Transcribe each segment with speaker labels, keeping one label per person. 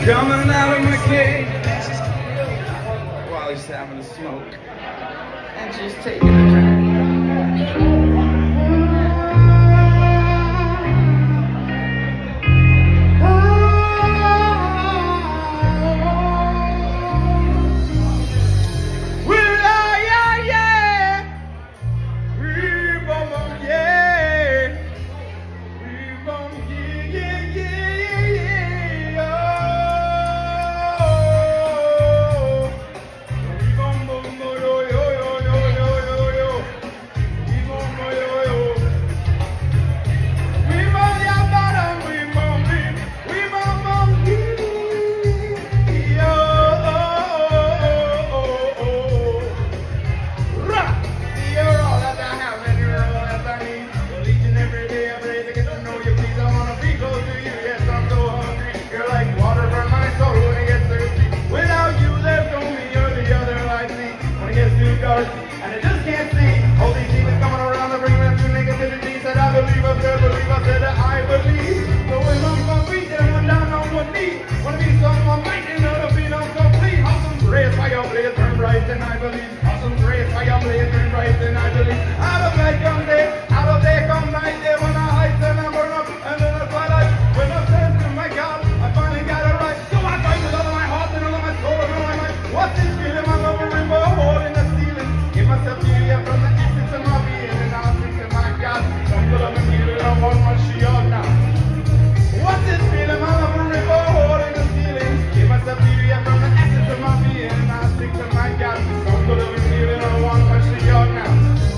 Speaker 1: Coming out of my cage while he's having a smoke, and she's taking a turn. And I just can't see all these demons coming around and bringing up to negativity. Said I believe, I said that I believe. So when I'm complete, then I'm down on one knee. Wanna be someone fighting, not be no complete. Awesome grace, fire blaze, burn bright, and I believe. Awesome grace, fire blaze, burn bright, and I believe. Out of night come day, out of day come night. Day when I hide, then I burn up, and then I twilight. When I turn to my God, I finally got it right. So I fight with all of my heart and all of my soul and all of my mind. What's this feeling? My love a river, hole in the ceiling. Give myself to you from the essence of my being, and I'll think to my God. Don't put up and give it up on my shield now. What's this feeling? My love a river, hole in the ceiling. Give myself to you from the essence of my being, and I'll think to my God. Don't put up and give it up on my shield now.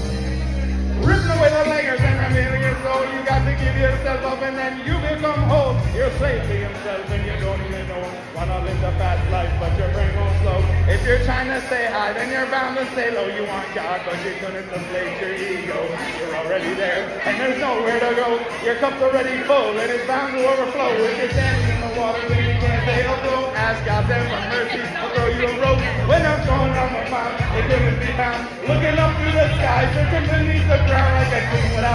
Speaker 1: Ripping away the layers and revealing your soul. You got to give yourself up and then you become whole. You're slave to yourself and you don't even know. Wanna live the fast life but your brain won't slow. If you're trying to stay high then you're bound to stay low. You want God but you're gonna deflate your ego. You're already there and there's nowhere to go. Your cup's already full and it's bound to overflow. If you're standing in the water then you can't sail. So ask God then for mercy. I'll throw you a rope. When I'm going on the mountain it couldn't be found. Looking up through the sky searching beneath the ground like a king without